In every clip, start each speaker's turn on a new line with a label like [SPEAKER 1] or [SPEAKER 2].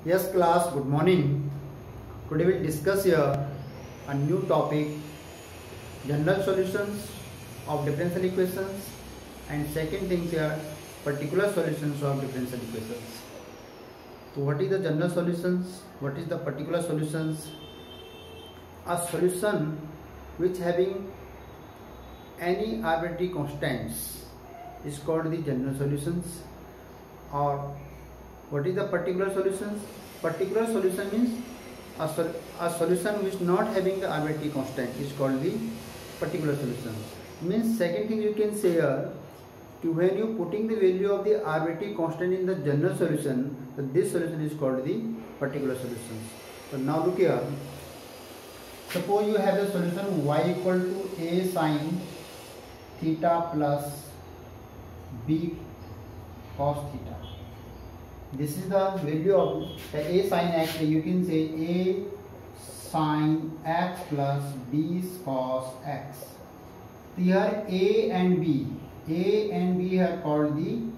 [SPEAKER 1] Yes class, good morning. Today we'll discuss here a new topic, general solutions of differential equations, and second thing here, particular solutions of differential equations. So what is the general solutions? What is the particular solutions? A solution which having any arbitrary constants is called the general solutions. Or what is the particular solutions? Particular solution means a solution which not having the arbitrary constant is called the particular solution. Means second thing you can say here, when you putting the value of the arbitrary constant in the general solution, so this solution is called the particular solutions. So now look here. Suppose you have the solution y equal to a sin theta plus b cos theta. This is the value of a sin x. You can say a sin x plus b cos x. Here a and b are called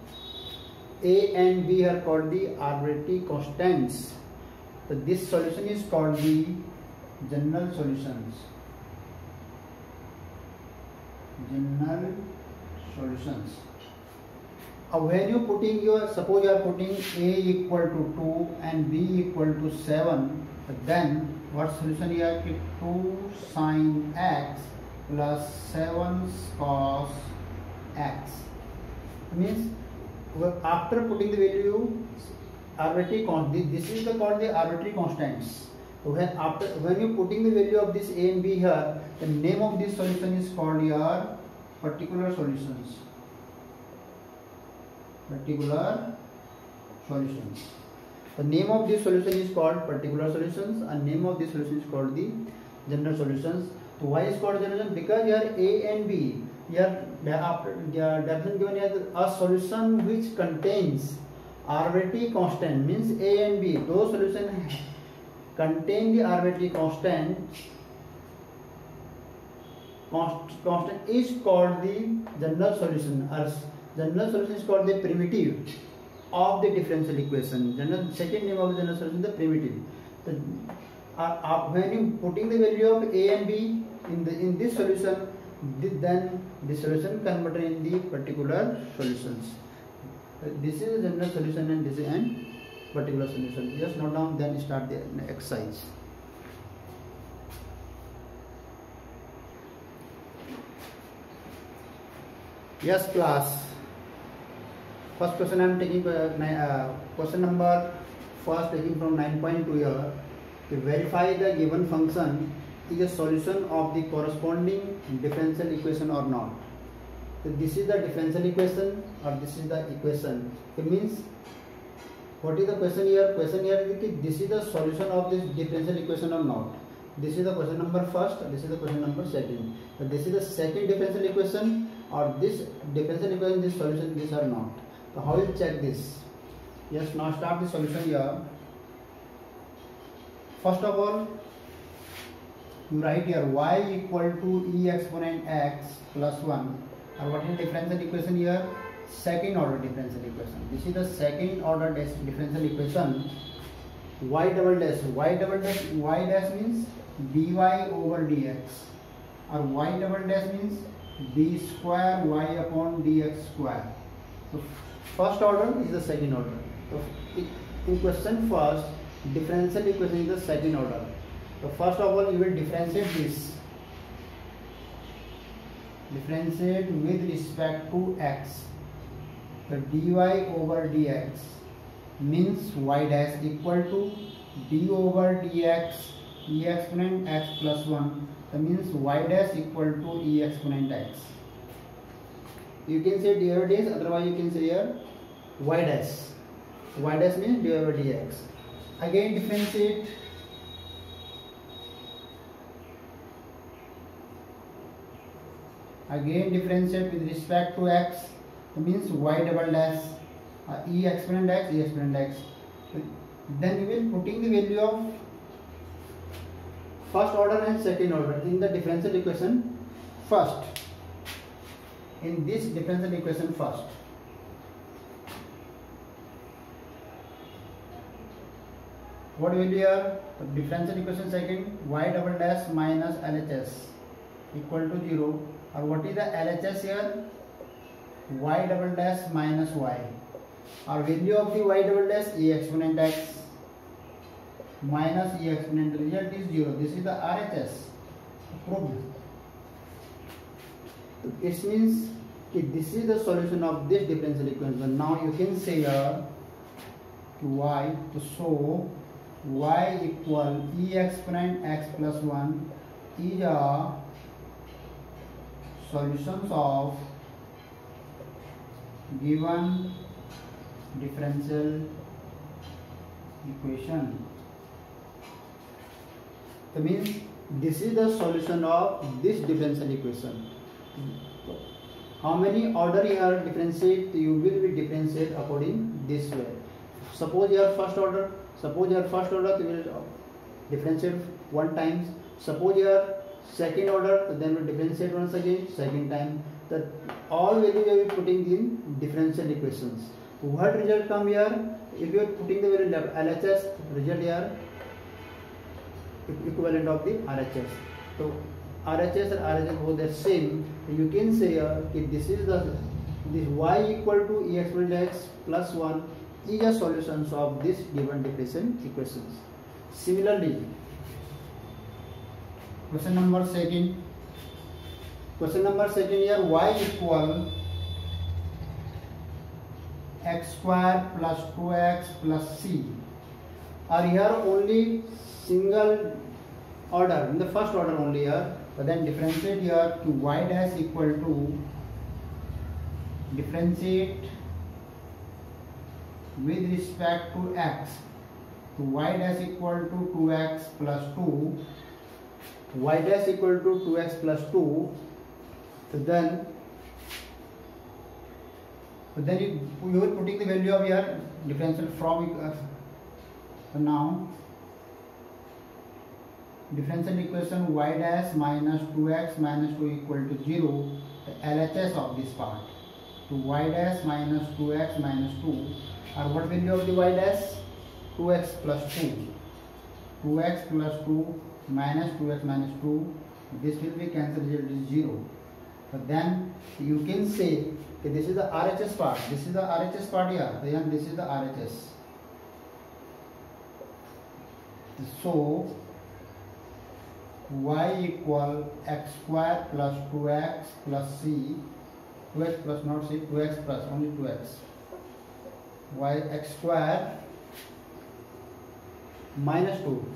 [SPEAKER 1] the arbitrary constants. So this solution is called the general solutions. General solutions. When you putting your, suppose you are putting a equal to 2 and b equal to 7, then what solution you have? 2 sin x plus 7 cos x. Means after putting the value arbitrary constant, this is called the arbitrary constants. When you putting the value of this a and b here, the name of this solution is called your particular solutions. Particular solutions. The name of this solution is called particular solutions, and name of this solution is called the general solutions. So why is called general? Because here a and b, here definition given as a solution which contains arbitrary constant, means a and b, those solutions contain the arbitrary constant is called the general solution. General solution is called the primitive of the differential equation. Second name of the general solution is the primitive. When you putting the value of a and b in this solution, then the solution converted in the particular solutions. This is the general solution and this is an particular solution. Just note down, then start the exercise. Yes class. First question I am taking question number first taking from 9.2 here. To verify the given function is a solution of the corresponding differential equation or not. So this is the differential equation or this is the equation. It means what is the question here? Question here is this is the solution of this differential equation or not. This is the question number first. This is the question number second. So this is the second differential equation, or this differential equation, this solution, this or not. So how will check this? Yes, now start the solution here. First of all, you write here y equal to e exponent x plus 1. Or what is the differential equation here? Second order differential equation. This is the second order differential equation. Y dash means dy over dx, or y double dash means d square y upon dx square. So first order is the second order. So in question first, differential equation is the second order. So first of all, you will differentiate this. Differentiate with respect to x. So dy over dx means y dash equal to d over dx e exponent x plus 1. That means y dash equal to e exponent x. You can say d over dx, otherwise you can say here y dash. Y dash means d over dx. Again differentiate. Again differentiate with respect to x. That means y double dash e exponent x. Then you will putting the value of first order and second order in the differential equation first. In this differential equation first. What value here? The differential equation second, y double dash minus LHS equal to 0. Or what is the LHS here? Y double dash minus y. Our value of the y double dash e exponent x minus e exponent, the result is 0. This is the RHS. Prove. It means this is the solution of this differential equation. Now you can say y to show y equal e exponent x plus 1 is a solutions of given differential equation. That means this is the solution of this differential equation. How many order you are differentiate? You will be differentiate according this way. Suppose your first order, you will differentiate one times. Suppose your second order, then will differentiate once again, second time. That all value you will be putting in differential equations. What result come here? If you are putting the value LHS, result here equivalent of the RHS. So RHS and RHS both are same. You can say this is this y equal to e exponent x plus 1 is a solutions of this given differential equations. Similarly, question number second here, y equal x square plus 2x plus c. Are here only single order, in the first order only here, but then differentiate here to y dash equal to differentiate with respect to x to y dash equal to 2x plus 2, y dash equal to 2x plus 2. So then you are putting the value of your differential from so now differential equation y dash minus 2x minus 2 equal to 0, the LHS of this part to y dash minus 2x minus 2, or what value of the y dash? 2x plus 2, 2x plus 2 minus 2x minus 2, this will be cancelled, result is 0. But then you can say that this is the RHS part, this is the RHS part here, then this is the RHS. So y equal x square plus 2x plus c, 2x plus not c, 2x plus only 2x, y x square minus 2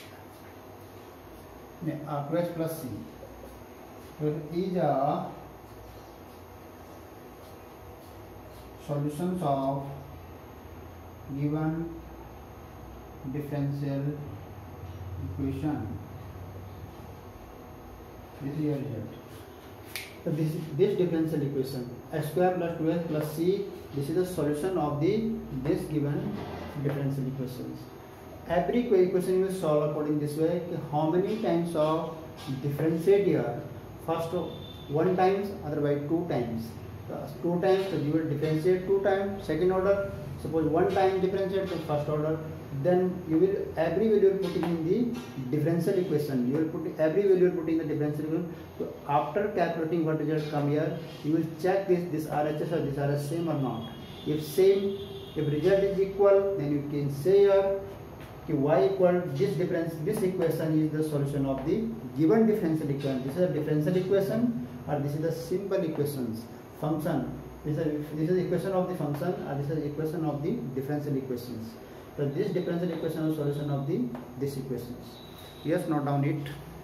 [SPEAKER 1] 2x plus c. So it is a solutions of given differential equation. This is your result. So this differential equation x square plus 2x plus c, this is the solution of this given differential equations. Every equation you will solve according this way. How many times of differentiate here? First one times, otherwise two times. 2 times, so you will differentiate 2 times, second order. Suppose 1 time differentiate to first order, then you will every value putting in the differential equation. You will put every value putting the differential equation. So after calculating what result come here, you will check this RHS or this RHS same or not. If same, if result is equal, then you can say here y equal this equation is the solution of the given differential equation. This is a differential equation or this is the simple equations function. This is the equation of the function or this is the equation of the differential equations. So this differential equation is solution of this equations. Yes, note down it.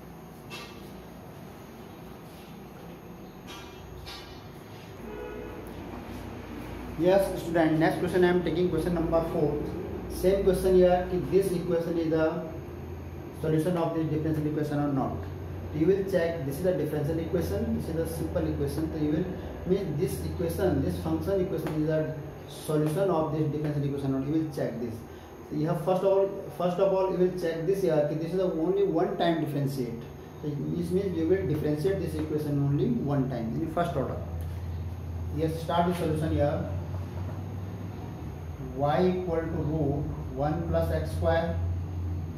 [SPEAKER 1] Yes, student. Next question I am taking question number 4. Same question here. If this equation is the solution of this differential equation or not. You will check. This is a differential equation. This is a simple equation. So you will mean this equation, this function equation is a solution of this differential equation. Or you will check this. So you have first of all you will check this here. This is the only one time differentiate. So this means you will differentiate this equation only one time in the first order. Yes, start the solution here. Y equal to root 1 plus x square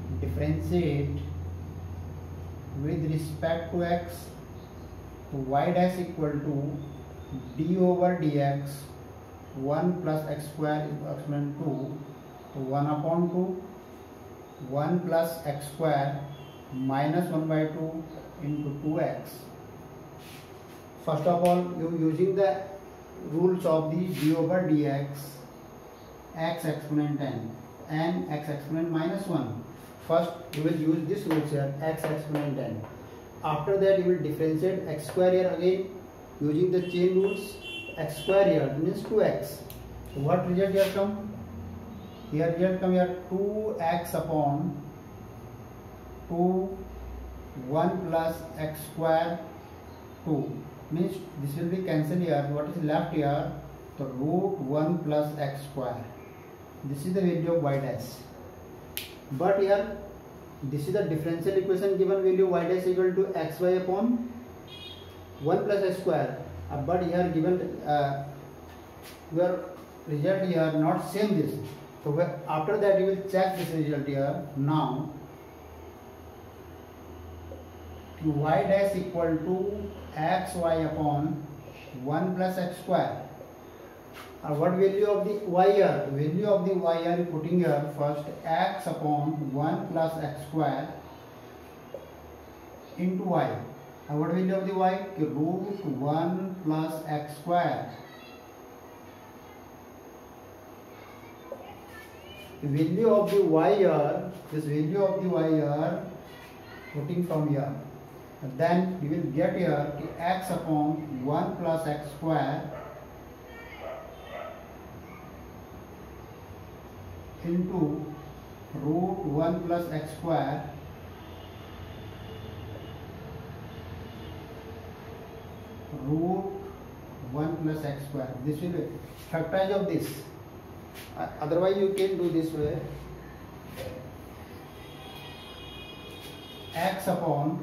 [SPEAKER 1] differentiate with respect to x, y dash equal to d over dx 1 plus x square is exponent 2, 1 upon 2, 1 plus x square minus 1 by 2 into 2x. First of all, you using the rules of the d over dx, x exponent n and x exponent minus 1. First you will use this rules here, x exponent n. After that you will differentiate x square here again using the chain rules. X square here means 2x. So what result here come? Here result come here 2x upon 2 1 plus x square 2 means this will be cancelled here. What is left here? The root 1 plus x square. This is the value of y dash. But here this is the differential equation, given value y dash equal to xy upon 1 plus x square. But here given your result here not same this. So after that you will check this result here. Now y dash equal to xy upon 1 plus x square. What value of the y here? Value of the y are putting here first x upon 1 plus x square into y. What value of the y? Root 1 plus x square. The value of the y here, this value of the y here, putting from here. And then you will get here x upon 1 plus x square into root 1 plus x square root 1 plus x square. This will be factorize of this. Otherwise you can do this way. X upon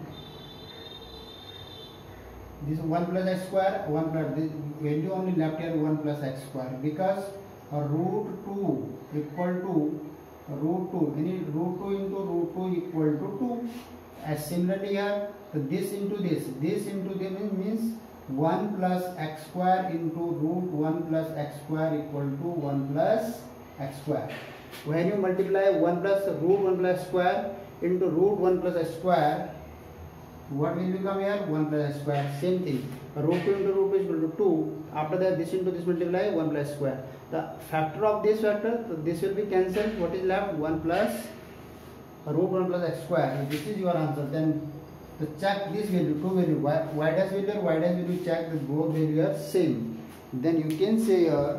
[SPEAKER 1] this 1 plus x square, 1 plus this value only left here 1 plus x square, because root 2 equal to root 2, any root 2 into root 2 equal to 2. As similarly here, so this into this into this means 1 plus x square into root 1 plus x square equal to 1 plus x square. When you multiply 1 plus root 1 plus x square into root 1 plus x square, what will become here? 1 plus x square. Same thing. Root 2 into root 2 is equal to 2. After that, this into this multiply 1 plus square. The factor of this factor, so this will be cancelled. What is left? 1 plus root 1 plus x square. If this is your answer, then to check this value, two value, y dash value, check that both value are same. Then you can say here,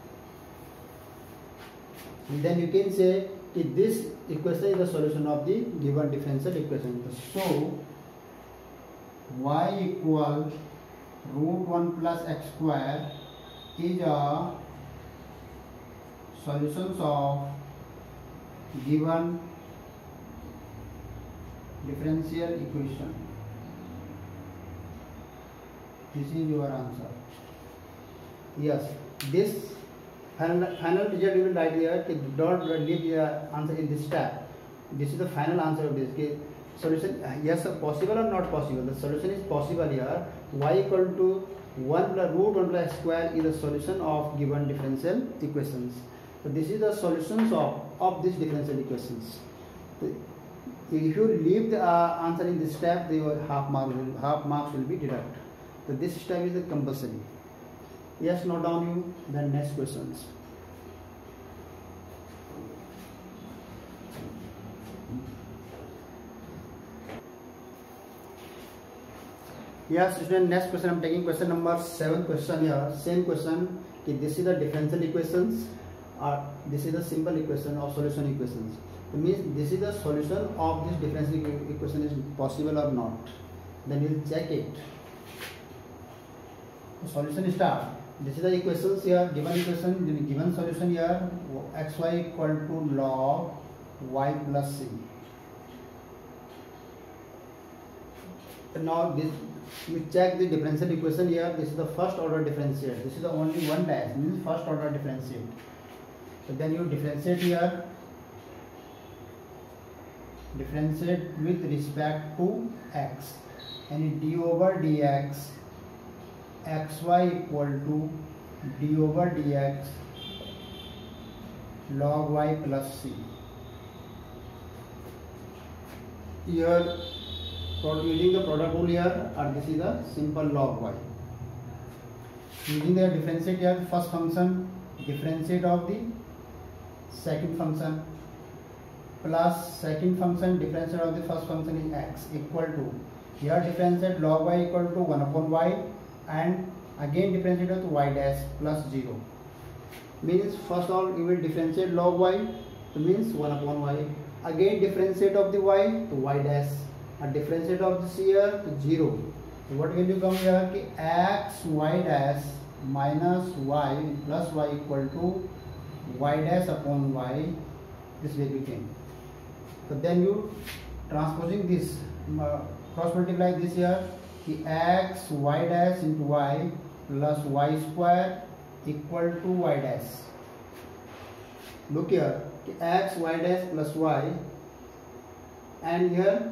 [SPEAKER 1] if this equation is the solution of the given differential equation. So y equal root 1 plus x square is a solutions of given differential equation. This is your answer. Yes, this final result you will write here. Don't leave your answer in this step. This is the final answer of this case. Solution, yes, possible or not possible? The solution is possible here. Y equal to 1 plus root 1 plus x square is the solution of given differential equations. So this is the solutions of these differential equations. If you leave the answer in this step, the half marks will be deducted. So this step is the compulsory. Yes, note down you the next questions. Yes, student, next question I'm taking question number 7 question here. Same question. This is the differential equations, or this is the simple equation of solution equations. It means this is the solution of this differential equation is possible or not. Then you will check it. Solution start. This is the equations here. Given equation, given solution here. Xy equal to log y plus c. Now this you check the differential equation here. This is the first order differentiate. This is the only one dash, means first order differentiate. So then you differentiate here. differentiate with respect to x, and d over dx xy equal to d over dx log y plus c. Here using the product rule here, or this is a simple log y. Using the differentiate here, first function differentiate of the second function plus second function differentiate of the first function is x equal to, here differentiate log y equal to 1 upon y, and again differentiate of y dash plus 0. Means first of all you will differentiate log y, so means 1 upon y, again differentiate of the y to y dash, and differentiate of this here to 0. So what will you come here कि x y dash minus y plus y equal to y dash upon y, this will become. So then you transposing this, cross multiply this here कि x y dash into y plus y square equal to y dash. Look here कि x y dash plus y, and here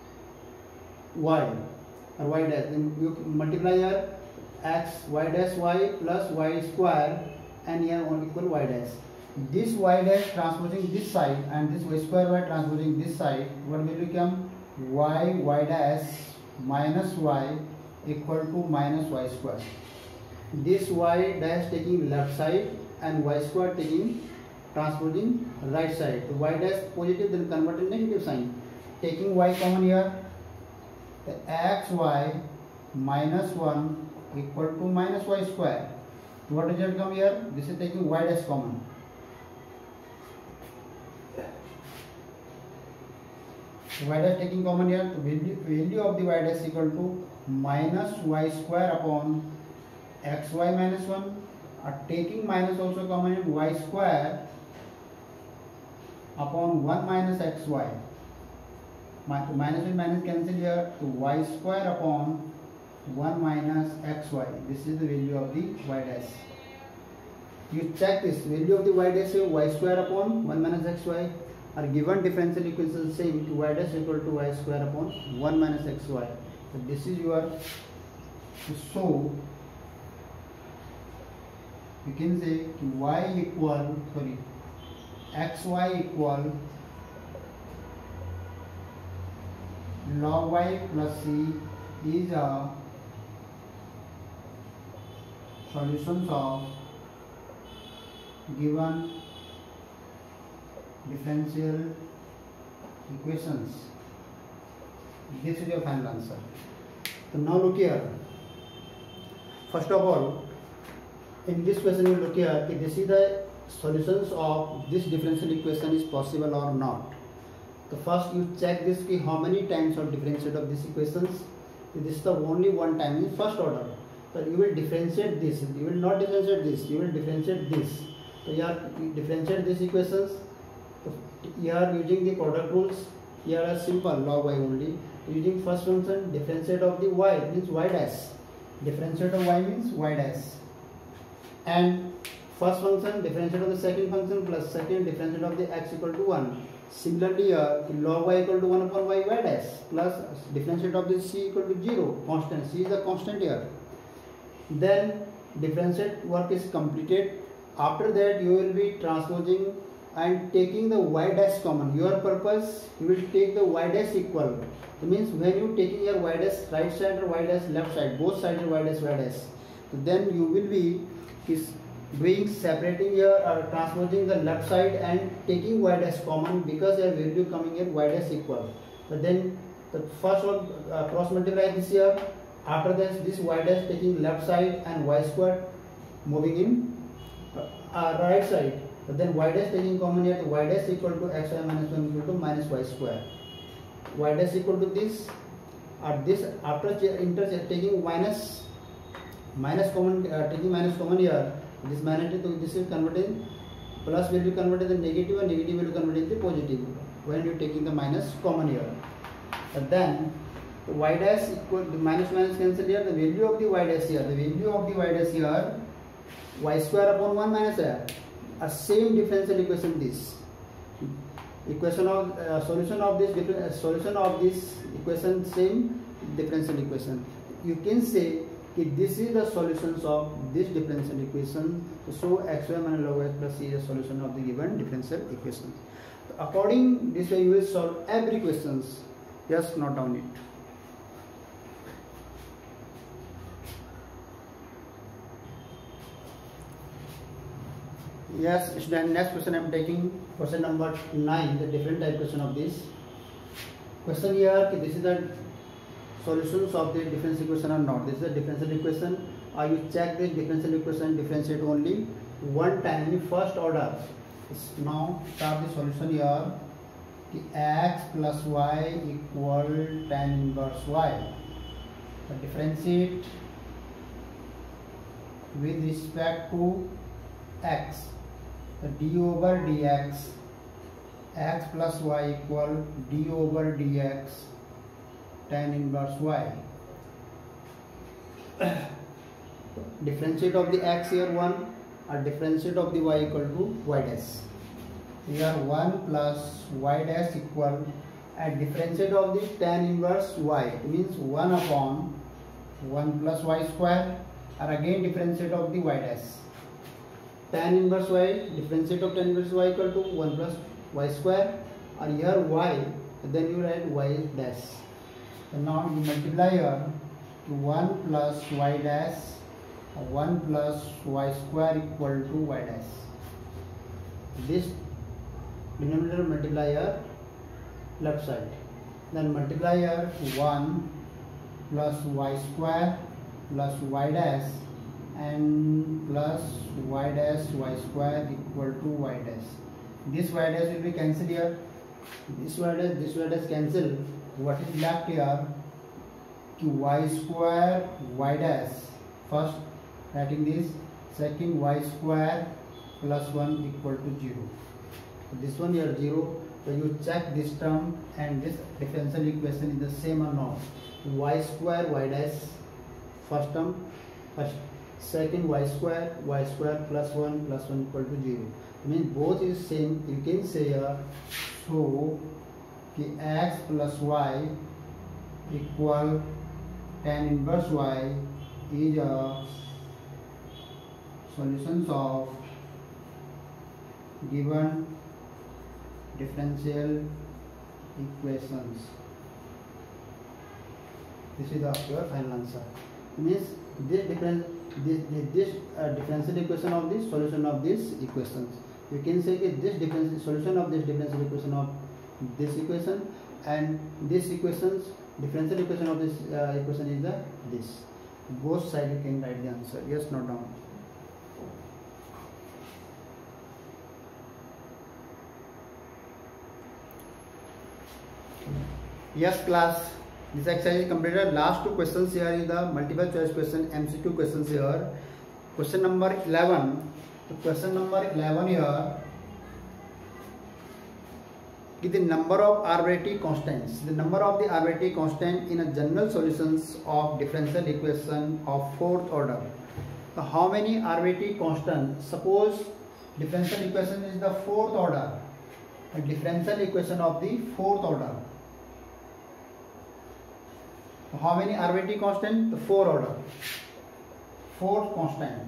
[SPEAKER 1] y or y dash, then you multiply here x y dash y plus y square, and here one equal y dash. This y dash transposing this side and this y square y transposing this side, what will become y dash minus y equal to minus y square. This y dash taking left side and y square taking transposing right side. The y dash positive, then convert in negative sign. Taking y common here, the xy minus 1 equal to minus y square. What result come here? This is taking y dash common. Y dash taking common here, the value of the y dash equal to minus y square upon xy minus 1. Taking minus also common in y square upon 1 minus xy. Minus with minus cancel here, to y square upon 1 minus xy. This is the value of the y dash. You check this value of the y dash, y square upon 1 minus xy, are given differential equation same to y dash equal to y square upon 1 minus xy. So this is your, so you can say y equal, sorry, xy equal log y plus c is a solutions of given differential equations. This is your final answer. So now look here. First of all, in this question you look here, if this is the solutions of this differential equation is possible or not. So first you check this ki how many times of differentiate of these equations. So this is the only one time in first order. So you will differentiate this. You will not differentiate this. You will differentiate this. So you are differentiate these equations. So you are using the product rules. Here are simple log y only. Using first function differentiate of the y means y dash. Differentiate of y means y dash. And first function differentiate of the second function plus second differentiate of the x equal to 1. Similarly, log y equal to 1 upon y dash plus differentiate of this c equal to 0, constant. C is a constant here. Then differentiate work is completed. After that, you will be transposing and taking the y dash common. Your purpose, you will take the y dash equal. It means when you taking your y dash right side or y dash left side, both sides are y dash. So then you will be doing separating here or transposing the left side and taking y dash common, because your value coming here y dash equal. But then the first one cross multiply this here. After this y dash taking left side and y square moving in right side. But then y dash taking common here, y dash equal to xy minus 1 equal to minus y square. Y dash equal to this, or this after taking minus common, taking minus common here. This minus, this is converted, plus will be converted to negative and negative will be converted to positive when you are taking the minus common here. And then the y dash equal, the minus cancel here, the value of the y dash here, the value of the y dash here, y square upon 1 minus a same differential equation this. Equation of solution of this equation, same differential equation. You can say that this is the solutions of this differential equation. So xy minus log x plus c is the solution of the given differential equation. According this way, you will solve every questions. Just note down it. Yes, student, next question I am taking question number 9, the different type question of this. Question here, this is the solutions of the differential equation or not. This is a differential equation. You check this differential equation, differentiate only one time in first order. Now start the solution here. X plus y equal tan inverse y. So differentiate with respect to x. So d over dx, x plus y equal d over dx tan inverse y. Differentiate of the x here 1, or differentiate of the y equal to y dash. Here 1 plus y dash equal, and differentiate of the tan inverse y, it means 1 upon 1 plus y square, or again differentiate of the y dash. Tan inverse y, differentiate of tan inverse y equal to 1 plus y square, or here y, then you write y dash. So now you multiply here to 1 plus y dash, 1 plus y square equal to y dash. This denominator multiply here left side, then multiply here 1 plus y square plus y dash and plus y dash y square equal to y dash. This y dash will be cancelled here. This y dash cancel. What is left here? Y square y dash. First writing this, second y square plus 1 equal to 0. This one here 0. So you check this term and this differential equation is the same or not. Y square y dash first term, first, second y square plus 1 equal to 0. I mean both is same. You can say here, so x plus y equal tan inverse y is a solutions of given differential equations. This is your final answer. It means this differential equation of this solution of these equations. You can say that this differential solution of this differential equation of this equation, and this equations differential equation of this equation is the this. Both sides you can write the answer. Yes, note down. Yes, class. This exercise is completed. Last two questions here is the multiple choice question, MCQ questions here. Question number 11. So question number 11 here. The number of arbitrary constants. The number of the arbitrary constant in a general solutions of differential equation of fourth order. So how many arbitrary constants? Suppose differential equation is the fourth order. A differential equation of the fourth order. How many arbitrary constant? The 4 order. 4 constant.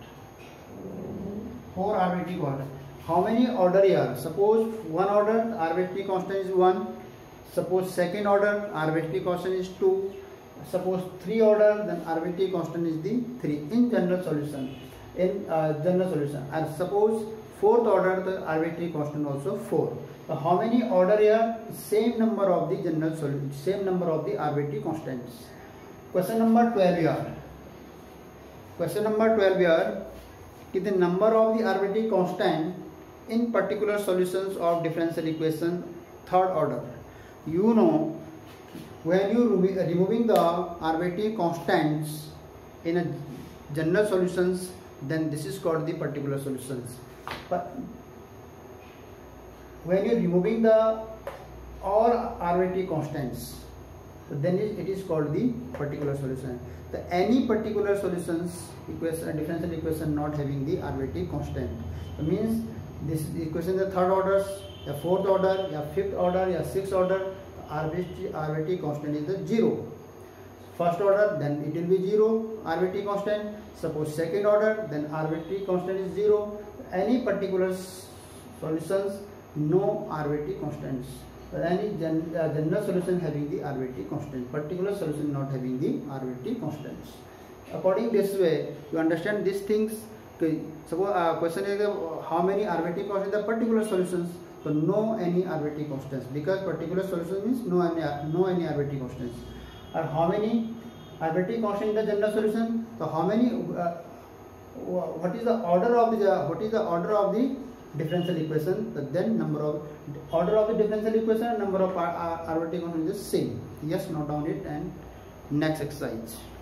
[SPEAKER 1] 4 arbitrary constant. How many order here? Suppose one order arbitrary constant is 1. Suppose second order arbitrary constant is 2. Suppose 3 order, then arbitrary constant is the 3 in general solution. And suppose fourth order, the arbitrary constant also 4. So how many order here? Same number of the general solution, same number of the arbitrary constants. Question number 12 here. Question number 12 here. The number of the arbitrary constant in particular solutions of differential equation third order. You know, when you removing the arbitrary constants in a general solutions, then this is called the particular solutions. But when you are removing the all arbitrary constants, so then it is called the particular solution. So any particular solutions equation, differential equation not having the arbitrary constant. So means this equation the third orders या fourth order या fifth order या six order, arbitrary constant is the 0. First order, then it will be 0 arbitrary constant. Suppose second order, then arbitrary constant is 0. Any particular solutions, no arbitrary constants. Any general solution having the arbitrary constant, particular solution not having the arbitrary constants. According this way, you understand these things. Suppose question is how many arbitrary constants in the particular solutions. So no any arbitrary constants, because particular solution means no any arbitrary constants. Or how many arbitrary constants in the general solution? So how many? What is the order of the differential equation? So then number of order of the differential equation and number of arbitrary constants is same. Yes, note down it and next exercise.